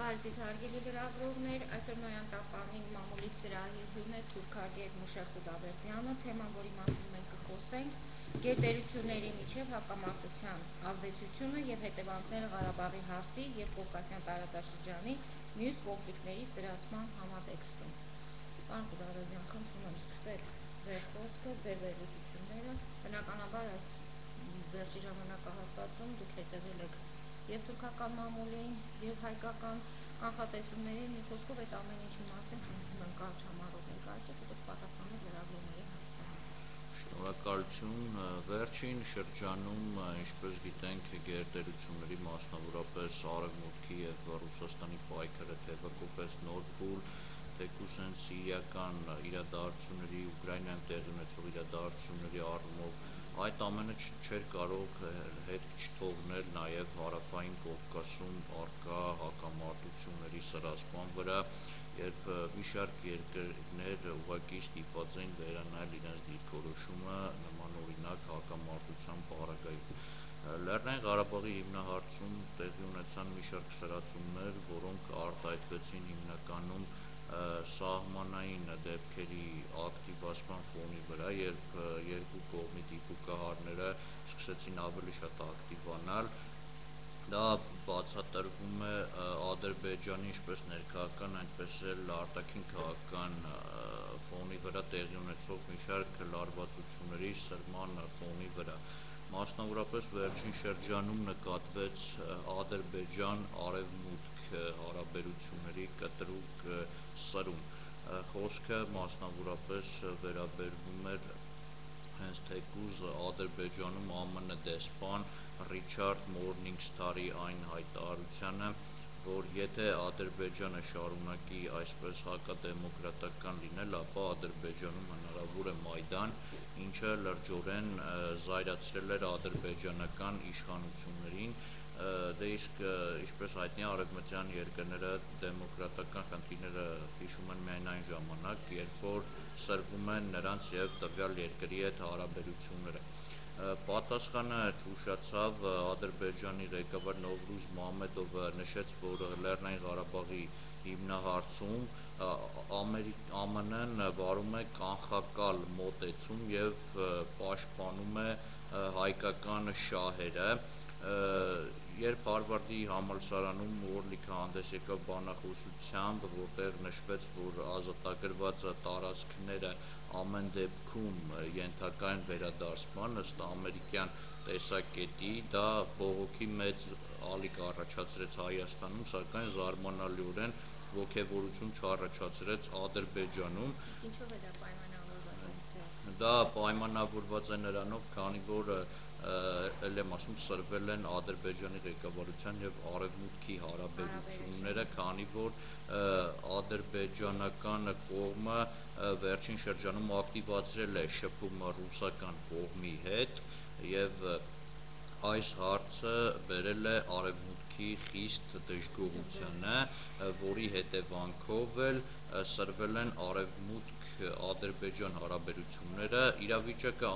Բարդից հարգելի լրագրողներ, այսօր Նոյան տապանի մամուլի սրահի հյուրն է թուրքագետ Մուշեղ Խուդավերդյանը, թեման, որի մասին մենք կխոսենք, գերտերությունների միջև հակամարտության ազդեցությունը եւ հետևանքները Ղարաբաղի հարցի եւ Կովկասյան տարածաշրջանի մյուս կոնֆլիկտների սրացման համատեքստում։ Պարոն Խուդավերդյան, խնդրում եմ սկսել ձեր խոսքը, ձեր վերլուծությունները, բնականաբար այս վերջի ժամանակահատվածում դուք հետևել եք եւ թուրքական մամուլին եւ հայկական կանխատեսումներին, մի խոսքով այդ ամեն ինչի մասին խնդրում եմ կարճ համառոտ ներկայացրեք, հետո պատասխանեք լրագրողների հարցերին։ Շնորհակալություն։ Վերջին շրջանում, ինչպես գիտենք, գերտերությունների, մասնավորապես Արևմուտքի եւ Ռուսաստանի պայքարը թեւակոպեց նոր փուլ, թեկուզ են սիրիական իրադարձությունների, Ուկրաինայում տեղի ունեցող իրադարձությունների առումով այդ ամենը չէր կարող հետք չթողնել նաև հարավային Կովկասում առկա հակամարտությունների սրացման վրա, երբ մի շարք երկրներ ուղղակի ստիպված էին վերանայել իրենց դիրքորոշումը նմանօրինակ հակամարտության պարագայում։ Լեռնային Ղարաբաղի հիմնահարցում տեղի ունեցան մի շարք սրացումներ, որոնք արտահայտվեցին հիմնականում սահմանային դեպքերի ակտիվացման ֆոնի վրա, երբ երկու կողմի դիպուկահարները սկսեցին ավելի շատ ակտիվանալ, դա բացատրվում է Ադրբեջանի ինչպես ներքաղաքական, այնպես էլ արտաքին քաղաքական ֆոնի վրա տեղի ունեցող մի շարք լարվածությունների սրման ֆոնի վրա։ Մասնավորապես վերջին շրջանում նկատվեց Ադրբեջան-Արևմուտք հարաբերությունների կտրուկ սրում։ Խոսքը մասնավորապես վերաբերվում էր հենց թեկուզ Ադրբեջանում ԱՄՆ դեսպան Ռիչարդ Մորնինգսթարի այն հայտարարությանը, որ եթե Ադրբեջանը շարունակի այսպես հակադեմոկրատական լինել, ապա Ադրբեջանում հնարավոր է Մայդան, ինչը լրջորեն զայրացրել էր ադրբեջանական իշխանություններին, դե իսկ ինչպես հայտնի է, արևմտյան երկրները դեմոկրատական խնդիրները հիշում են միայն այն ժամանակ, երբ որ սրվում են նրանց եւ տվյալ երկրի հետ հարաբերությունները։ Պատասխանը չուշացավ, Ադրբեջանի ղեկավար Նովրուզ Մամեդովը նշեց, որ Լեռնային Ղարաբաղի հիմնահարցում ԱՄՆ-ն վարում է կանխակալ մոտեցում եւ պաշտպանում է հայկական շահերը, երբ Հարվարդի համալսարանում Օրլիքը հանդես եկավ բանախոսությամբ, որտեղ նշվեց, որ ազատագրված տարածքները ամեն դեպքում ենթակա են վերադարձման ըստ ամերիկյան տեսակետի, դա բողոքի մեծ ալիք առաջացրեց Հայաստանում, սակայն զարմանալիորեն ոգևորություն չառաջացրեց Ադրբեջանում։ Ինչով է դա պայմանավորված։ Դա պայմանավորված է նրանով, քանի որ էլ եմ ասում, սրվել են Ադրբեջանի ղեկավարության եւ Արևմուտքի հարաբերությունները, քանի որ ադրբեջանական կողմը վերջին շրջանում ակտիվացրել է շփումը ռուսական կողմի հետ եւ այս հարցը բերել է Արևմուտքի խիստ դժգոհությանը, որի հետևանքով էլ սրվել են Արևմուտք-Ադրբեջան հարաբերությունները, իրավիճակը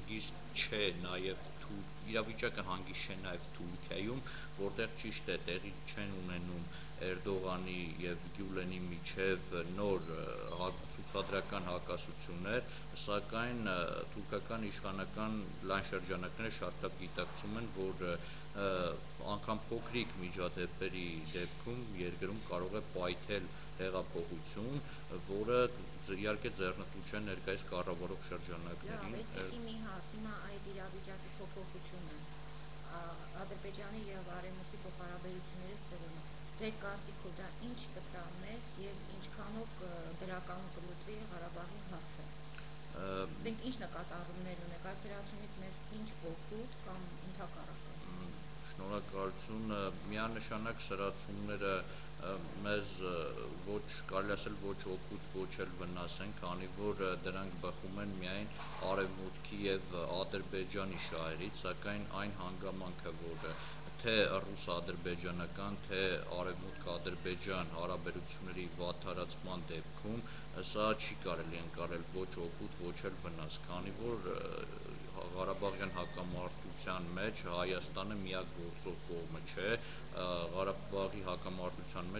հանգիստ չէ նաև Թուրքիայում, որտեղ ճիշտ է տեղի չեն ունենում Էրդողանի եւ Գյուլենի միջև նոր ցուցադրական հակասություններ, սակայն թուրքական իշխանական լայն շրջանակները շարքապ գիտակցում են, որ անգամ փոքրիկ միջադեպերի դեպքում երկրում կարող է պայթել հեղափոխություն, որը իհարկե ձեռնտու չէ ներկայիս կառավարող շրջանակներին։ Այստեղի մի հարց, հիմա այդ իրավիճակի փոփոխությունը Ադրբեջանի եւ Արևմուտքի փոխհարաբերությունների սրումը, ձեր կարծիքով դա ինչ կտա մեզ եւ ինչքանով դրական կլուծի Ղարաբաղի հարցը։ Դենք ինչ նկատառումներ ունեք, այս սրացումից մեզ ինչ օգուտ կամ ընդհակառակը։ Շնորհակալություն, միանշանակ սրացումները մեզ ոչ կարելի ասել ոչ օգուտ, ոչ էլ վնաս են, քանի որ դրանք բխում են միայն Արևմուտքի եւ Ադրբեջանի շահերից, սակայն այն հանգամանքը, որ թե ռուս-ադրբեջանական, թե Արևմուտք-Ադրբեջան հարաբերությունների վատթարացման դեպքում սա չի կարելի ընկալել ոչ օգուտ, ոչ էլ վնաս, քանի որ Ղարաբաղյան հակամարտության մեջ Հայաստանը միակ գործող կողմը չէ, Ղարաբաղի հակամարտության մեջ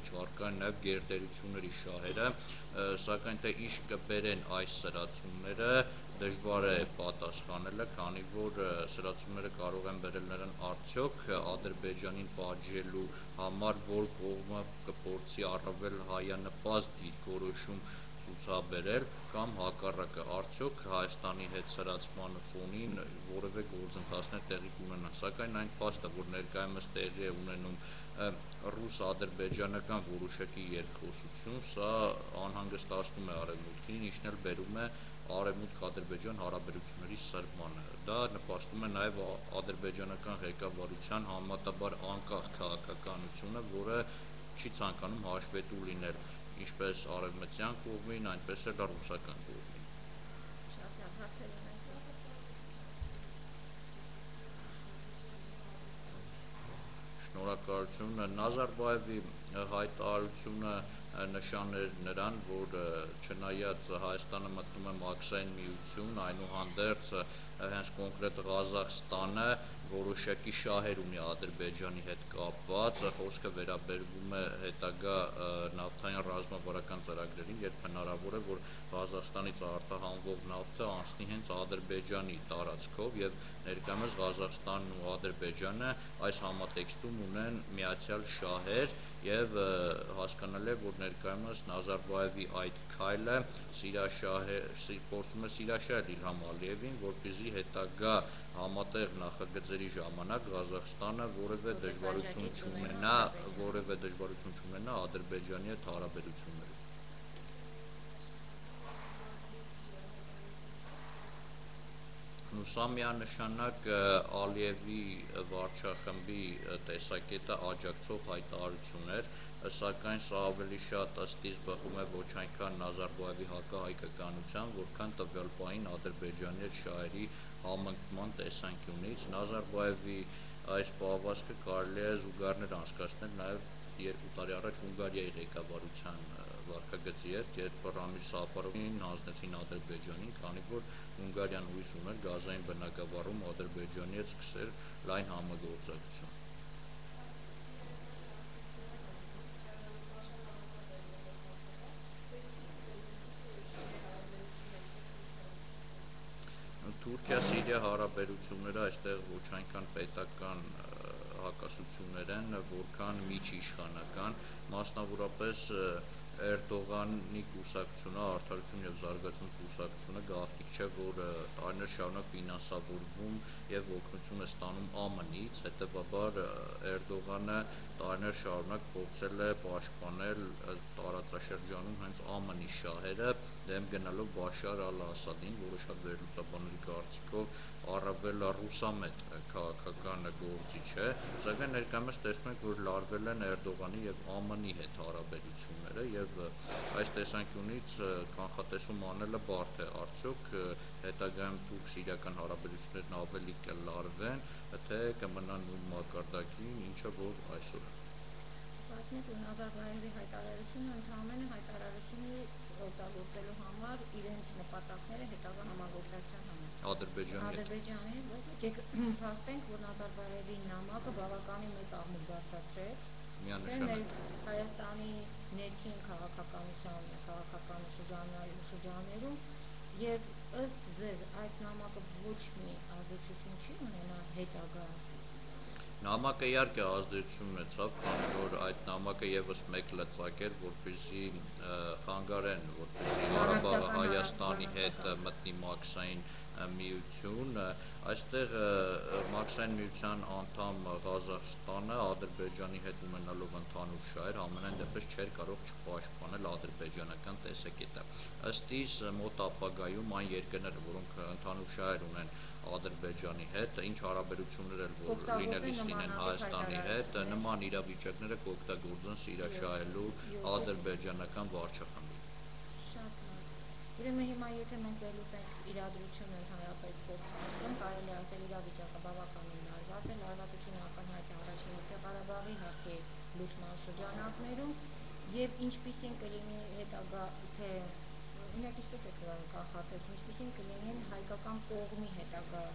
կային նաև գերտերությունների շահերը, սակայն թե ինչ կբերեն այս սրացումները դժվար է պատասխանելը, քանի որ սրացումները կարող են բերել նրան արդյոք Ադրբեջանին պատժելու համար, որ կողմը կփորձի առավել հայանպաստ դիրքորոշում ցուցաբերել, կամ հակառակը, արդյոք Հայաստանի հետ սրացման ֆոնին որևէ գործընթացներ տեղի կունենան, սակայն այն փաստը, որ ներկայումս տեղի է ունենում ռուս-ադրբեջանական որոշակի երկխոսություն, սա անհանգստացնում է Արևմուտքին, ինչն էլ բերում է Արևմուտք-Ադրբեջան հարաբերությունների սրմանը։ Դա նպաստում է նաև ադրբեջանական ղեկավարության համեմատաբար անկախ քաղաքականությունը, որը չի ցանկանում հաշվետու լինել ինչպես արևմտյան կողմին, այնպես էլ ռուսական կողմին։ Շատ լավ, հարցեր ունենք։ Շնորհակալություն։ Նազարբաևի հայտարարությունը նշան էր նրան, որ չնայած Հայաստանը մտնում է մաքսային միություն, այնուհանդերձ հենց կոնկրետ Ղազախստանը որոշակի շահեր ունի Ադրբեջանի հետ կապված, խոսքը վերաբերվում է հետագա նավթային ռազմավարական ծրագրերին, երբ հնարավոր է, որ Ղազախստանից արտահանվող նավթը անցնի հենց Ադրբեջանի տարածքով, եւ ներկայումս Ղազախստանն ու Ադրբեջանը այս համատեքստում ունեն միացյալ շահեր, եւ հասկանալի է, որ ներկայումս Նազարբաևի այդ քայլը փորձում է սիրաշահել Իլհամ Ալիևին, որպեսզի հետագա համատեղ նախագծերի ժամանակ Ղազախստանը որևէ դժվարություն չունենա Ադրբեջանի հետ հարաբերություններում։ Սա միանշանակ Ալիևի վարչախմբի տեսակետը աջակցող հայտարարություն էր, սակայն սա ավելի շատ ըստիս բխում է ոչ այնքան Նազարբաևի հակահայկականության, որքան տվյալ պահին Ադրբեջանի հետ շահերի համընկման տեսանկյունից։ Նազարբաևի այս պահվածքը կարելի է զուգահեռներ անցկացնել նաև 2 տարի առաջ Հունգարիայի ղեկավարության վարքագծի հետ, երբ Ռամիլ Սաֆարովին հանձնեցին Ադրբեջանին, քանի որ Հունգարիան հույս ուներ գազային բնագավառում Ադրբեջանի հետ սկսել լայն համագործակցություն։ Թուրքիա-Սիրիա հարաբերությունները այստեղ ոչ այնքան պետական հակասություններ են, որքան միջիշխանական, մասնավորապես Էրդողանի կուսակցությունը, Արդարություն եւ Զարգացում կուսակցությունը գաղտնիք չէ, որ տարիներ շարունակ ֆինանսավորվում եւ օգնություն է ստանում ԱՄՆ-ից, հետեւաբար Էրդողանը տարիներ շարունակ փորձել է պաշտպանել տարածաշրջանում հենց ԱՄՆ-ի շահերը, դեմ գնալով Բաշար ալ-Ասադին, որը շատ վերլուծաբանների կարծիքով առավել ռուսամետ քաղաքական գործիչ է, սակայն ներկայումս տեսնում ենք, որ լարվել են Էրդողանի եւ ԱՄՆ-ի հետ հարաբերությունները, եւ այս տեսանկյունից կանխատեսում անելը բարդ է, արդյոք հետագայում թուրք-սիրիական հարաբերություններն ավելի կլարվեն, թե կմնան նույն մակարդակին, ինչը որ այսօր է։ Պատմեք, որ Նազարբաևի հայտարարությունը ընդհանրապես հայտարարություն է օգտագործելու համար իրենց նպատակները հետագա համագործակցության համար Ադրբեջանի հետ, եկեք փաստենք, որ Նազարբաևի նամակը բավականին մեծ աղմուկ բարձրացրեց Հայաստանի ներքին քաղաքական շրջաններում, եւ ըստ ձեզ այդ նամակը ոչ մի ազդեցություն չի ունենա հետագա։ Նամակը իհարկե ազդեցություն ունեցավ, քանի որ այդ նամակը եւս մեկ լծակ էր, որպեսզի խանգարեն, որպեսզի Ղարաբաղը Հայաստանի հետ մտնի մաքսային միություն, այստեղ մաքսային միության անդամ Ղազախստանը Ադրբեջանի հետ ունենալով ընդհանուր շահեր, ամենայն դեպս չէր կարող չպաշտպանել ադրբեջանական տեսակետը։ Ըստ իս մոտ ապագայում այն երկրները, որոնք ընդհանուր շահեր ունեն Ադրբեջանի հետ, ինչ հարաբերություններ էլ որ լինելիս լինեն Հայաստանի հետ, նման իրավիճակները կօգտագործեն սիրաշահելու ադրբեջանական վարչախմբին։ Ուրեմն հիմա եթե մենք վերլուծենք իրադրությունը ընդհանրապես կողմնորոշում, կարելի է ասել իրավիճակը բավականին լարված է, լարվածությունը ակնհայտ է առաջին Ղարաբաղի հարցի լուծման շրջանակներում, եւ ինչպիսին կլինի հետագա, թե ինքնիշխես եք կանխատեսում, ինչպիսին կլինեն հայկական կողմի հետագա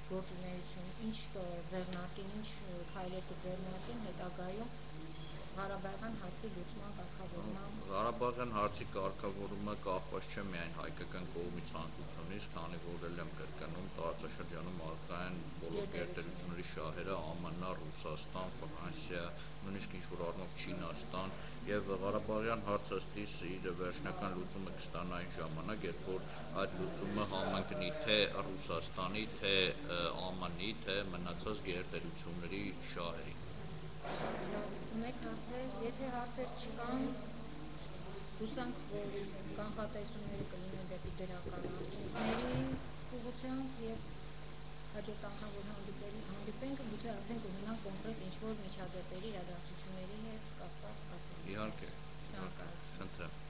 գործունեություն, ինչ կձեռնարկեն, ինչ քայլեր կձեռնարկեն հետագայում Ղարաբաղյան հարցի լուծման կարգավորման։ Ղարաբաղյան հարցի կարգավորումը կախված չէ միայն հայկական կողմի ցանկությունից, քանի որ եմ կրկնում, տարածաշրջանում առկա են բոլոր գերտերությունների շահերը՝ ԱՄՆ, Ռուսաստան, Ֆրանսիա, նույնիսկ ինչ-որ առումով Չինաստան, եւ Ղարաբաղյան հարցը ըստ իս իր վերջնական լուծումը կստանա այն ժամանակ, երբ որ այդ լուծումը համընկնի թե Ռուսաստանի, թե ԱՄՆ-ի, թե մնացած գերտերությունների շահերին։ Ունեք հարցեր, եթե հարցեր չկան, հուսանք, որ կանխատեսումները կլինեն դեպի դրական արդյունքների ուղղությամբ եւ հաջորդ անգամ որ հանդիպենք, գուցե արդեն կունենանք կոնկրետ ինչ-որ միջադեպերի, իրադարձությունների հետ կապված ասել։ Իհարկե, Շնորհակալություն։ խնդրեմ։